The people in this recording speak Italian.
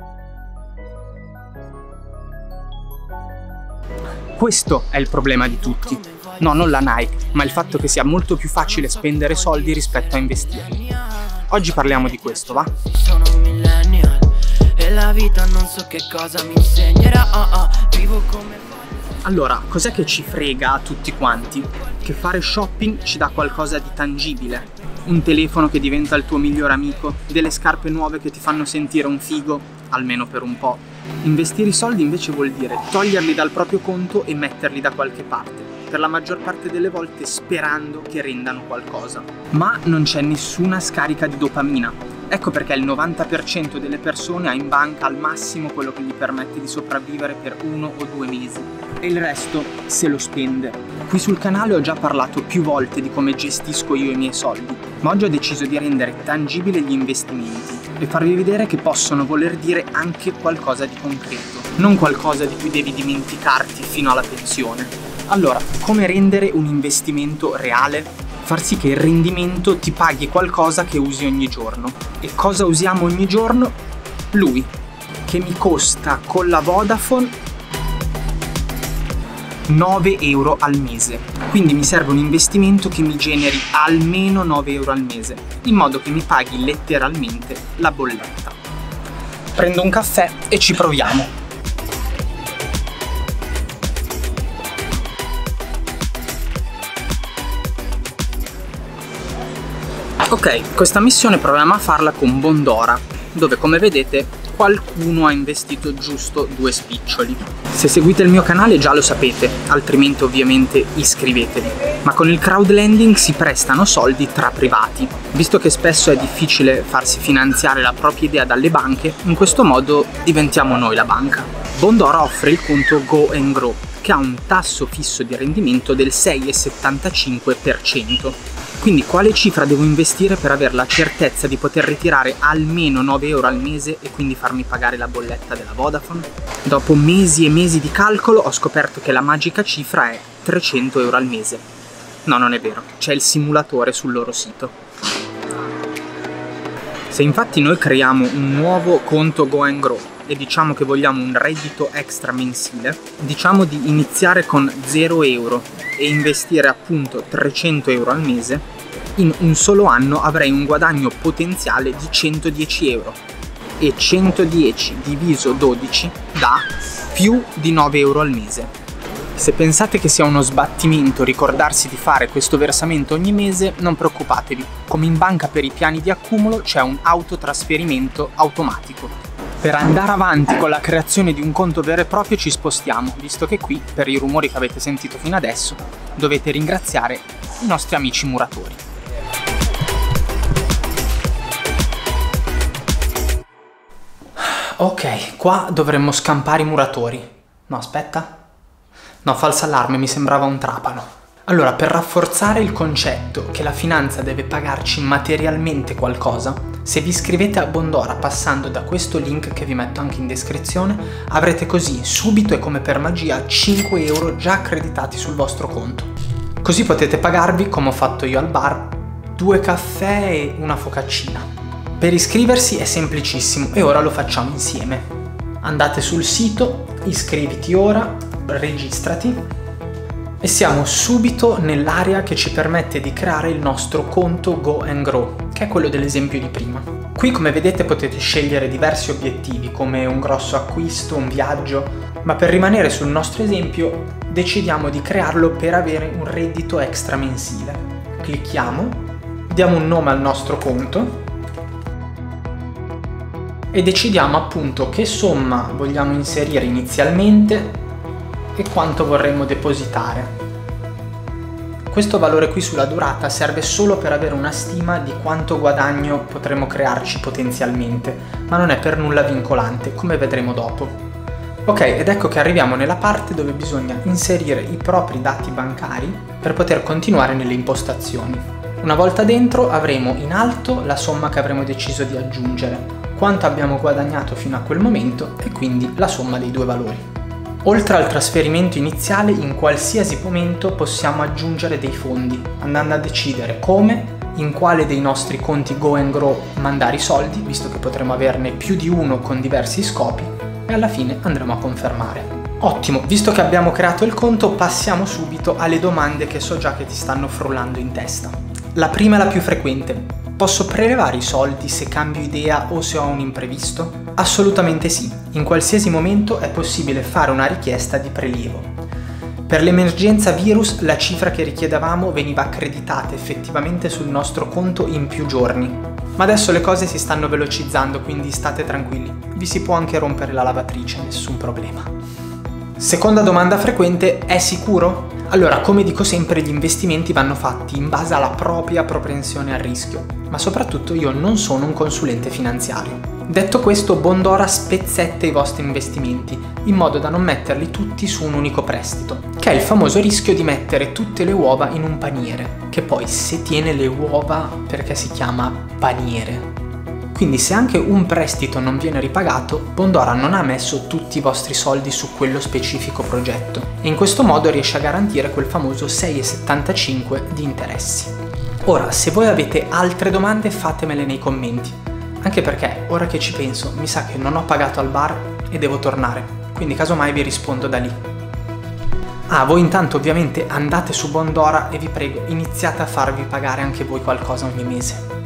Questo è il problema di tutti. No, non la Nike, ma il fatto che sia molto più facile spendere soldi rispetto a investirli. Oggi parliamo di questo, va? Sono un millennial e la vita non so che cosa mi insegnerà. Vivo come... Allora, cos'è che ci frega a tutti quanti? Che fare shopping ci dà qualcosa di tangibile. Un telefono che diventa il tuo migliore amico, delle scarpe nuove che ti fanno sentire un figo, almeno per un po'. Investire i soldi invece vuol dire toglierli dal proprio conto e metterli da qualche parte, per la maggior parte delle volte sperando che rendano qualcosa. Ma non c'è nessuna scarica di dopamina. Ecco perché il 90% delle persone ha in banca al massimo quello che gli permette di sopravvivere per 1 o 2 mesi e il resto se lo spende. Qui sul canale ho già parlato più volte di come gestisco io i miei soldi, ma oggi ho deciso di rendere tangibile gli investimenti e farvi vedere che possono voler dire anche qualcosa di concreto, non qualcosa di cui devi dimenticarti fino alla pensione. Allora, come rendere un investimento reale? Far sì che il rendimento ti paghi qualcosa che usi ogni giorno. E cosa usiamo ogni giorno? Lui, che mi costa con la Vodafone 9 euro al mese. Quindi mi serve un investimento che mi generi almeno 9 euro al mese, in modo che mi paghi letteralmente la bolletta. Prendo un caffè e ci proviamo. Ok, questa missione proviamo a farla con Bondora, dove come vedete qualcuno ha investito giusto 2 spiccioli. Se seguite il mio canale già lo sapete, altrimenti ovviamente iscrivetevi. Ma con il crowdlending si prestano soldi tra privati. Visto che spesso è difficile farsi finanziare la propria idea dalle banche, in questo modo diventiamo noi la banca. Bondora offre il conto Go & Grow, che ha un tasso fisso di rendimento del 6,75%. Quindi quale cifra devo investire per avere la certezza di poter ritirare almeno 9 euro al mese e quindi farmi pagare la bolletta della Vodafone? Dopo mesi e mesi di calcolo ho scoperto che la magica cifra è 300 euro al mese. No, non è vero, c'è il simulatore sul loro sito. Se infatti noi creiamo un nuovo conto Go & Grow e diciamo che vogliamo un reddito extra mensile, diciamo di iniziare con 0 euro e investire appunto 300 euro al mese, in un solo anno avrei un guadagno potenziale di 110 euro e 110 diviso 12 dà più di 9 euro al mese. Se pensate che sia uno sbattimento ricordarsi di fare questo versamento ogni mese, non preoccupatevi, come in banca per i piani di accumulo c'è un autotrasferimento automatico. Per andare avanti con la creazione di un conto vero e proprio ci spostiamo, visto che qui, per i rumori che avete sentito fino adesso, dovete ringraziare i nostri amici muratori. Ok, qua dovremmo scampare i muratori. No, aspetta. No, falso allarme, mi sembrava un trapano. Allora, per rafforzare il concetto che la finanza deve pagarci materialmente qualcosa, se vi iscrivete a Bondora passando da questo link che vi metto anche in descrizione, avrete così subito e come per magia 5 euro già accreditati sul vostro conto. Così potete pagarvi, come ho fatto io al bar, 2 caffè e una focaccina. Per iscriversi è semplicissimo e ora lo facciamo insieme. Andate sul sito, iscriviti ora, registrati e siamo subito nell'area che ci permette di creare il nostro conto Go & Grow, che è quello dell'esempio di prima. Qui come vedete potete scegliere diversi obiettivi come un grosso acquisto, un viaggio, ma per rimanere sul nostro esempio decidiamo di crearlo per avere un reddito extra mensile. Clicchiamo, diamo un nome al nostro conto e decidiamo appunto che somma vogliamo inserire inizialmente e quanto vorremmo depositare. Questo valore qui sulla durata serve solo per avere una stima di quanto guadagno potremo crearci potenzialmente, ma non è per nulla vincolante, come vedremo dopo. Ok, ed ecco che arriviamo nella parte dove bisogna inserire i propri dati bancari per poter continuare nelle impostazioni. Una volta dentro avremo in alto la somma che avremo deciso di aggiungere, quanto abbiamo guadagnato fino a quel momento e quindi la somma dei due valori. Oltre al trasferimento iniziale, in qualsiasi momento possiamo aggiungere dei fondi, andando a decidere come, in quale dei nostri conti Go and Grow mandare i soldi, visto che potremo averne più di uno con diversi scopi, e alla fine andremo a confermare. Ottimo, visto che abbiamo creato il conto, passiamo subito alle domande che so già che ti stanno frullando in testa. La prima è la più frequente. Posso prelevare i soldi se cambio idea o se ho un imprevisto? Assolutamente sì, in qualsiasi momento è possibile fare una richiesta di prelievo. Per l'emergenza virus la cifra che richiedevamo veniva accreditata effettivamente sul nostro conto in più giorni. Ma adesso le cose si stanno velocizzando, quindi state tranquilli. Vi si può anche rompere la lavatrice, nessun problema. Seconda domanda frequente, è sicuro? Allora, come dico sempre, gli investimenti vanno fatti in base alla propria propensione al rischio, ma soprattutto io non sono un consulente finanziario. Detto questo, Bondora spezzetta i vostri investimenti, in modo da non metterli tutti su un unico prestito, che è il famoso rischio di mettere tutte le uova in un paniere, che poi se tiene le uova perché si chiama paniere. Quindi se anche un prestito non viene ripagato, Bondora non ha messo tutti i vostri soldi su quello specifico progetto e in questo modo riesce a garantire quel famoso 6,75 di interessi. Ora, se voi avete altre domande fatemele nei commenti, anche perché ora che ci penso mi sa che non ho pagato al bar e devo tornare, quindi casomai vi rispondo da lì. Voi intanto ovviamente andate su Bondora e vi prego iniziate a farvi pagare anche voi qualcosa ogni mese.